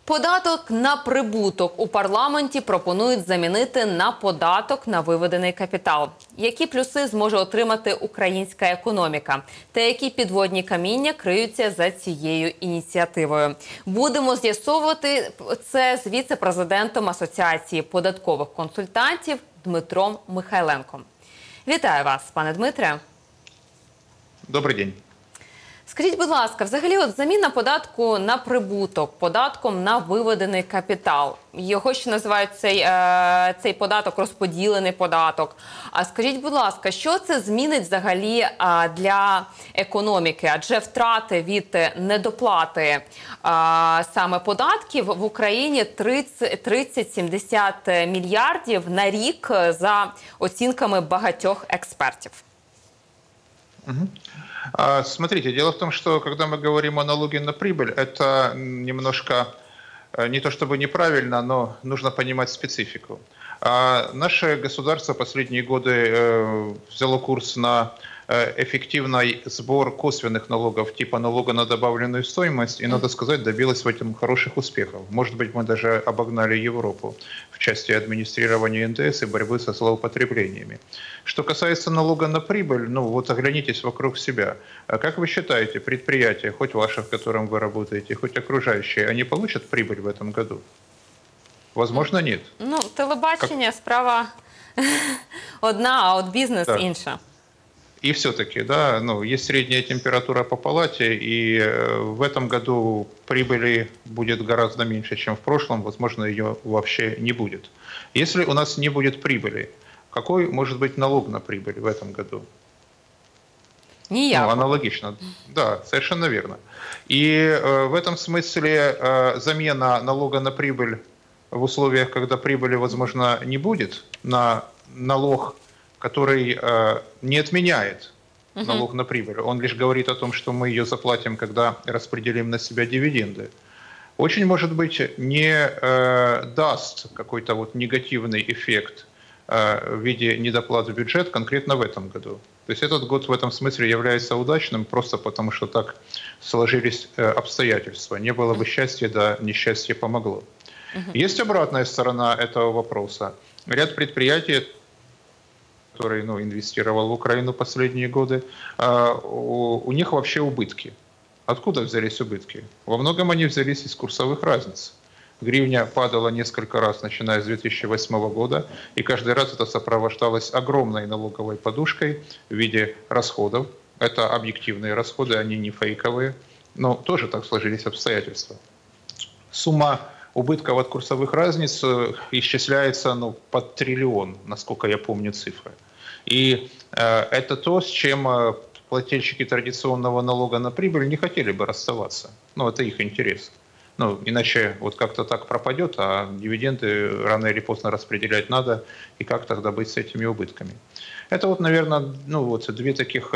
Податок на прибуток у парламенті пропонують замінити на податок на виведений капітал. Які плюси зможе отримати українська економіка? Та які підводні каміння криються за цією ініціативою? Будемо з'ясовувати це з віце-президентом Асоціації податкових консультантів Дмитром Михайленком. Вітаю вас, пане Дмитре. Добрий день. Скажіть, будь ласка, взагалі от заміна податку на прибуток податком на виведений капітал. Його ще називають цей податок розподілений податок. А скажіть, будь ласка, що це змінить взагалі для економіки? Адже втрати від недоплати саме податків в Україні 30-70 мільярдів на рік за оцінками багатьох експертів. Смотрите, дело в том, что когда мы говорим о налоге на прибыль, это немножко не то чтобы неправильно, но нужно понимать специфику. Наше государство последние годы взяло курс на эффективный сбор косвенных налогов типа налога на добавленную стоимость, и, надо сказать, добилось в этом хороших успехов. Может быть, мы даже обогнали Европу в части администрирования НДС и борьбы со злоупотреблениями. Что касается налога на прибыль, ну вот оглянитесь вокруг себя. Как вы считаете, предприятия, хоть ваше, в котором вы работаете, хоть окружающие, они получат прибыль в этом году? Возможно, нет. Ну, телебачення справа одна, а от бізнес інша. И все-таки, да, ну, есть средняя температура по палате, и в этом году прибыли будет гораздо меньше, чем в прошлом, возможно, ее вообще не будет. Если у нас не будет прибыли, какой может быть налог на прибыль в этом году? Никакого. Ну, аналогично, да, совершенно верно. И в этом смысле замена налога на прибыль в условиях, когда прибыли, возможно, не будет, на налог, который не отменяет налог на прибыль, он лишь говорит о том, что мы ее заплатим, когда распределим на себя дивиденды, очень, может быть, не даст какой-то вот негативный эффект в виде недоплат в бюджет конкретно в этом году. То есть этот год в этом смысле является удачным просто потому, что так сложились обстоятельства. Не было бы счастья, да несчастье помогло. Есть обратная сторона этого вопроса. Ряд предприятий, который инвестировал в Украину последние годы, у них вообще убытки. Откуда взялись убытки? Во многом они взялись из курсовых разниц. Гривня падала несколько раз, начиная с 2008 года, и каждый раз это сопровождалось огромной налоговой подушкой в виде расходов. Это объективные расходы, они не фейковые, но тоже так сложились обстоятельства. Сумма убытков от курсовых разниц исчисляется под триллион, насколько я помню цифры. И это то, с чем плательщики традиционного налога на прибыль не хотели бы расставаться. Ну, это их интерес. Ну, иначе вот как-то так пропадет, а дивиденды рано или поздно распределять надо, и как тогда быть с этими убытками. Это вот, наверное, две таких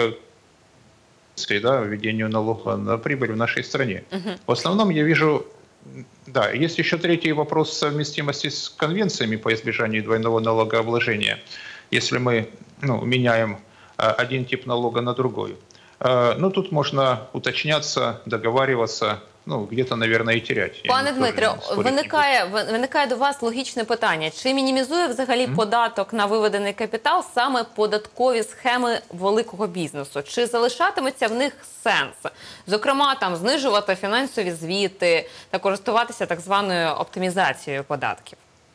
введению налога на прибыль в нашей стране. В основном я вижу... Да, есть еще третий вопрос совместимости с конвенциями по избежанию двойного налогообложения. Если мы меняем один тип налога на другой. Тут можно уточняться, договариваться, где-то, наверное, и терять. Пане Дмитре, виникає до вас логічне питання. Чи мінімізує взагалі податок на виведений капітал саме податкові схеми великого бізнесу? Чи залишатиметься в них сенс? Зокрема, там знижувати фінансові звіти та користуватися так званою оптимізацією податків?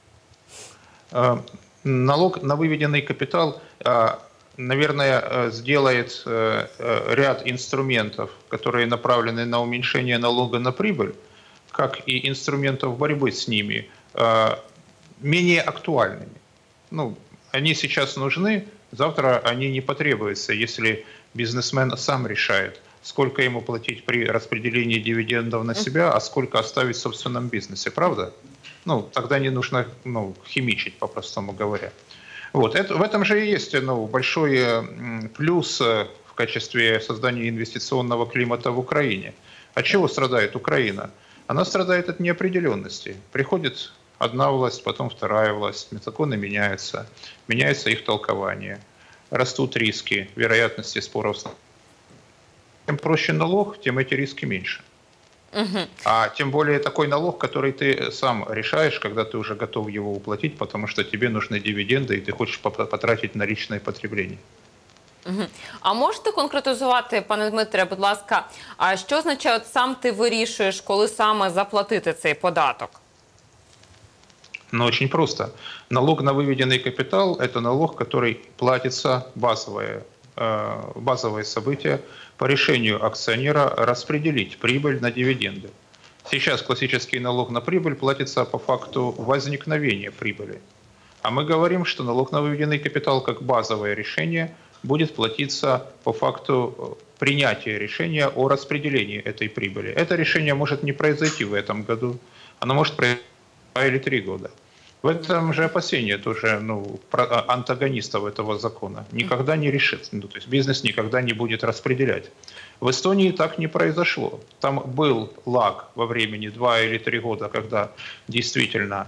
Налог на выведенный капитал, наверное, сделает ряд инструментов, которые направлены на уменьшение налога на прибыль, как и инструментов борьбы с ними, менее актуальными. Они сейчас нужны, завтра они не потребуются, если бизнесмен сам решает, сколько ему платить при распределении дивидендов на себя, а сколько оставить в собственном бизнесе, правда? Тогда не нужно химичить, по-простому говоря. В этом же и есть большой плюс в качестве создания инвестиционного климата в Украине. От чего страдает Украина? Она страдает от неопределенности. Приходит одна власть, потом вторая власть, законы меняются, меняется их толкование, растут риски, вероятности споров. Чем проще налог, тем эти риски меньше. А тем более такой налог, который ты сам решаешь, когда ты уже готов его уплатить, потому что тебе нужны дивиденды, и ты хочешь потратить на личное потребление. А можете конкретизувати, пане Дмитре, будь ласка, а що означає, от сам ти вирішуєш, коли саме заплатити цей податок? Но очень просто. Налог на выведенный капитал – это налог, который платится базовое событие по решению акционера распределить прибыль на дивиденды. Сейчас классический налог на прибыль платится по факту возникновения прибыли. А мы говорим, что налог на выведенный капитал как базовое решение будет платиться по факту принятия решения о распределении этой прибыли. Это решение может не произойти в этом году, оно может произойти 2 или 3 года. В этом же опасение тоже антагонистов этого закона. Никогда не решит. То есть бизнес никогда не будет распределять. В Эстонии так не произошло. Там был лаг во времени 2 или 3 года, когда действительно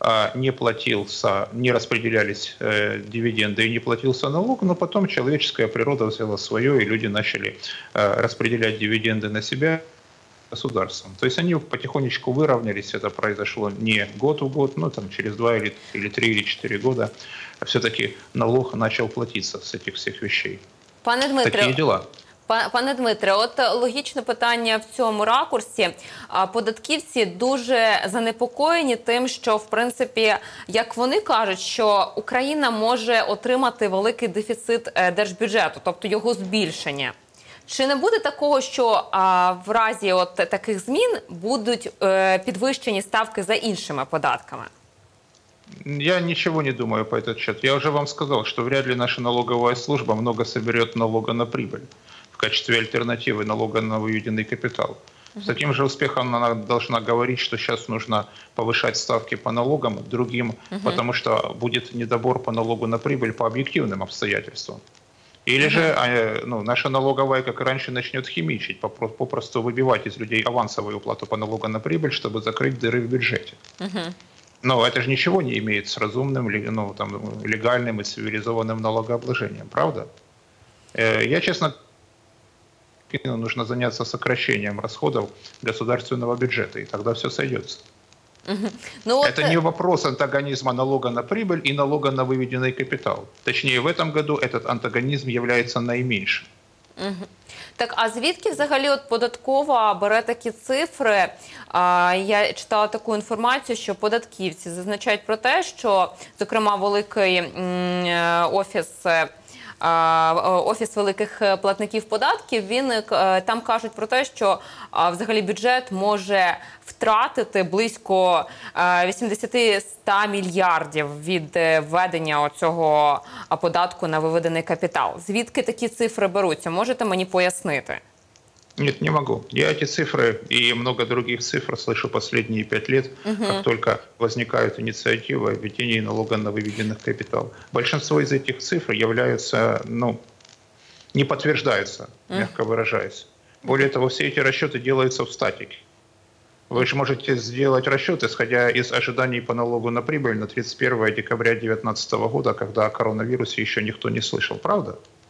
не распределялись дивиденды и не платился налог, но потом человеческая природа взяла свое, и люди начали распределять дивиденды на себя государством. То есть они потихонечку выровнялись, это произошло не год в год, но там через 2 или 3 или 4 года все-таки налог начал платиться с этих всех вещей. Пане Дмитре, такі діла. Пане Дмитре, от логічне питання в цьому ракурсі. Податківці дуже занепокоєні тим, що, в принципі, як вони кажуть, що Україна може отримати великий дефіцит держбюджету, тобто його збільшення. Чи не буде такого, що в разі от таких змін будуть підвищені ставки за іншими податками? Я ничего не думаю по этот счет. Я уже вам сказал, что вряд ли наша налоговая служба много соберет налога на прибыль в качестве альтернативы налога на выведенный капитал. С таким же успехом она должна говорить, что сейчас нужно повышать ставки по налогам другим, потому что будет недобор по налогу на прибыль по объективным обстоятельствам. Или же наша налоговая, как и раньше, начнет химичить, попросту выбивать из людей авансовую уплату по налогу на прибыль, чтобы закрыть дыры в бюджете. Но это же ничего не имеет с разумным, легальным и цивилизованным налогообложением, правда? Я, честно, нужно заняться сокращением расходов государственного бюджета, и тогда все сойдется. Это не вопрос антагонизма налога на прибыль и налога на выведенный капитал. Точнее, в этом году этот антагонизм является наименьшим. Так, а звідки взагалі от податкова бере такі цифри? Я читала таку інформацію, що податківці зазначають про те, що, зокрема, великий Офіс великих платників податків, там кажуть про те, що взагалі бюджет може втратити близько 80-100 мільярдів від введення цього податку на виведений капітал. Звідки такі цифри беруться? Можете мені пояснити? Нет, не могу. Я эти цифры и много других цифр слышу последние 5 лет, как только возникают инициативы о введении налога на выведенный капитал. Большинство из этих цифр являются, не подтверждаются, мягко выражаясь. Более того, все эти расчеты делаются в статике. Вы же можете сделать расчет, исходя из ожиданий по налогу на прибыль на 31 декабря 2019 года, когда о коронавирусе еще никто не слышал, правда?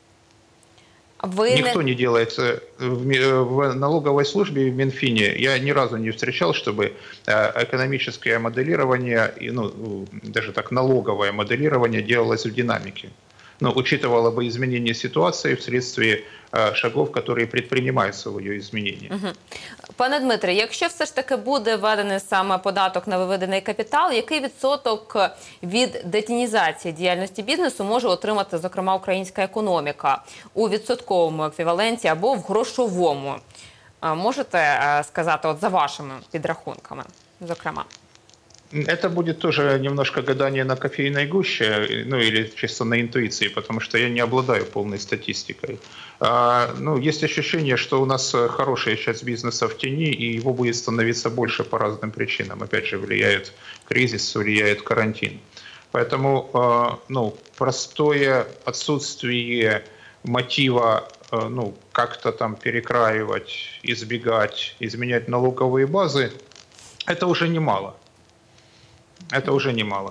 Никто не делает в налоговой службе, в Минфине. Я ни разу не встречал, чтобы экономическое моделирование, даже так налоговое моделирование делалось в динамике. Учитывало бы изменение ситуации вследствие шагов, которые предпринимаются в ее изменении. Пане Дмитре, якщо все ж таки буде введений саме податок на виведений капітал, який відсоток від детінізації діяльності бізнесу може отримати, зокрема, українська економіка у відсотковому еквіваленті або в грошовому? Можете сказати за вашими підрахунками, зокрема? Это будет тоже немножко гадание на кофейной гуще, или чисто на интуиции, потому что я не обладаю полной статистикой. Есть ощущение, что у нас хорошая часть бизнеса в тени, и его будет становиться больше по разным причинам. Опять же, влияет кризис, влияет карантин. Поэтому, простое отсутствие мотива, как-то там перекраивать, избегать, изменять налоговые базы, это уже немало. Это уже немало.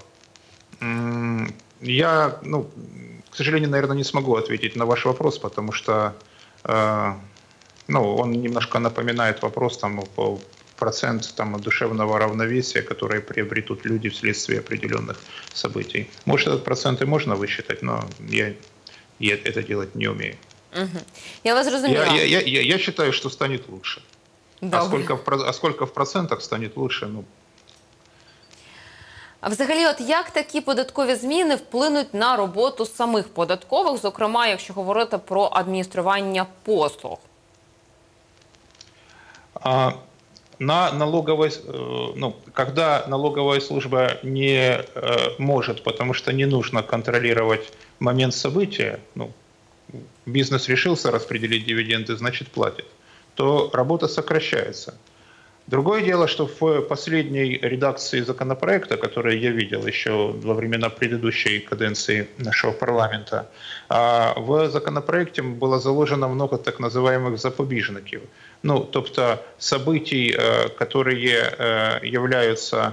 Я, к сожалению, наверное, не смогу ответить на ваш вопрос, потому что он немножко напоминает вопрос процент там, душевного равновесия, которое приобретут люди вследствие определенных событий. Может, этот процент и можно высчитать, но я это делать не умею. Угу. Я вас зрозуміла. Я считаю, что станет лучше. А сколько в процентах станет лучше, ну... А взагалі, от як такі податкові зміни вплинуть на роботу самих податкових, зокрема, якщо говорити про адміністрування послуг? Когда налоговая служба не может, потому что не нужно контролировать момент события, бизнес решился распределить дивиденды, значит платит, то работа сокращается. Другое дело, что в последней редакции законопроекта, который я видел еще во времена предыдущей каденции нашего парламента, в законопроекте было заложено много так называемых запобіжників. Тобто событий, которые являются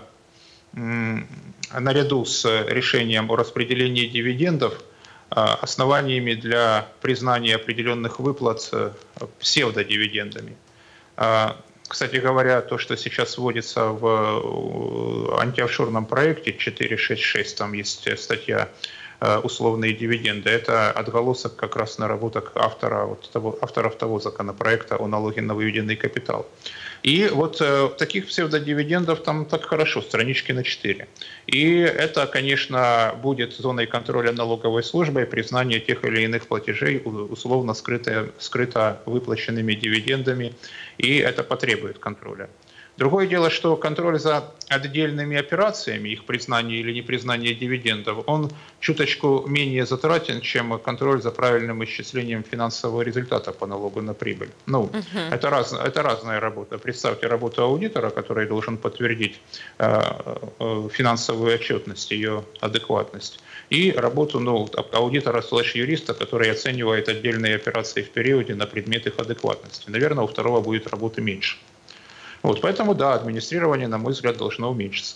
наряду с решением о распределении дивидендов основаниями для признания определенных выплат псевдодивидендами. Кстати говоря, то, что сейчас вводится в антиофшорном проекте 466, там есть статья «Условные дивиденды», это отголосок как раз наработок авторов того законопроекта о налоге на выведенный капитал. И вот таких псевдодивидендов там так хорошо, странички на 4. И это, конечно, будет зоной контроля налоговой службы, признание тех или иных платежей условно скрыто выплаченными дивидендами, и это потребует контроля. Другое дело, что контроль за отдельными операциями, их признание или непризнание дивидендов, он чуточку менее затратен, чем контроль за правильным исчислением финансового результата по налогу на прибыль. Это разная работа. Представьте работу аудитора, который должен подтвердить финансовую отчетность, ее адекватность, и работу аудитора/юриста, который оценивает отдельные операции в периоде на предмет их адекватности. Наверное, у второго будет работы меньше. Поэтому, да, адміністрування, на мой взгляд, должно уменьшиться.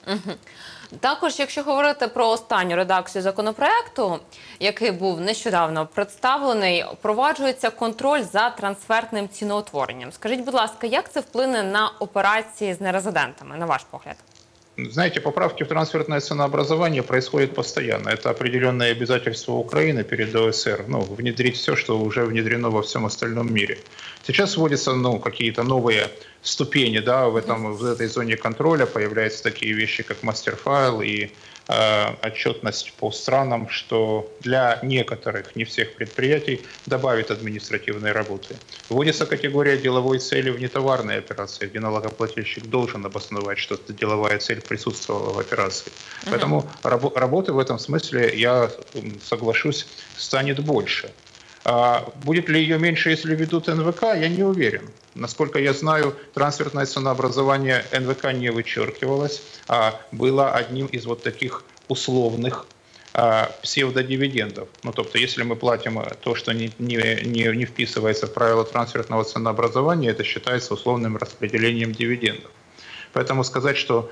Також, якщо говорити про останню редакцію законопроекту, який був нещодавно представлений, впроваджується контроль за трансфертним ціноутворенням. Скажіть, будь ласка, як це вплине на операції з нерезидентами, на ваш погляд? Знаете, поправки в трансфертное ценообразование происходят постоянно. Это определенное обязательство Украины перед ОСР, внедрить все, что уже внедрено во всем остальном мире. Сейчас вводятся какие-то новые ступени, да, в этой зоне контроля появляются такие вещи, как мастер-файл и отчетность по странам, что для некоторых, не всех предприятий, добавит административной работы. Вводится категория деловой цели в нетоварной операции, где налогоплательщик должен обосновать, что эта деловая цель присутствовала в операции. Поэтому работы в этом смысле, я соглашусь, станет больше. Будет ли ее меньше, если ведут НВК, я не уверен. Насколько я знаю, трансфертное ценообразование НВК не вычеркивалось, а было одним из таких условных псевдодивидендов. Тобто, если мы платим то, что не вписывается в правила трансфертного ценообразования, это считается условным распределением дивидендов. Поэтому сказать, что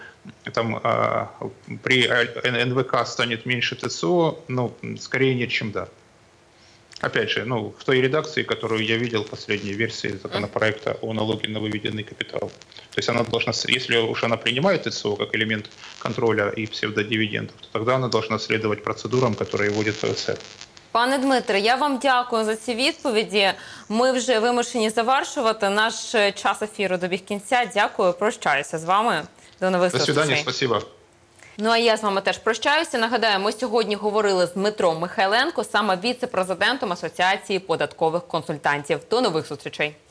при НВК станет меньше ТЦО, скорее нет, чем да. Опять же, в той редакции, которую я видел в последней версии законопроекта о налоге на выведенный капитал. То есть она должна, если уж она принимает ТСО как элемент контроля и псевдодивидендов, то тогда она должна следовать процедурам, которые вводит ОСР. Пане Дмитре, я вам дякую за ці відповіді. Ми вже вимушені завершувати. Наш час ефіру добіг кінця. Дякую, прощаюся з вами. До нових зустрічей. До свидання, спасибо. А я з вами теж прощаюся. Нагадаю, ми сьогодні говорили з Дмитром Михайленко, саме віце-президентом Асоціації податкових консультантів. До нових зустрічей.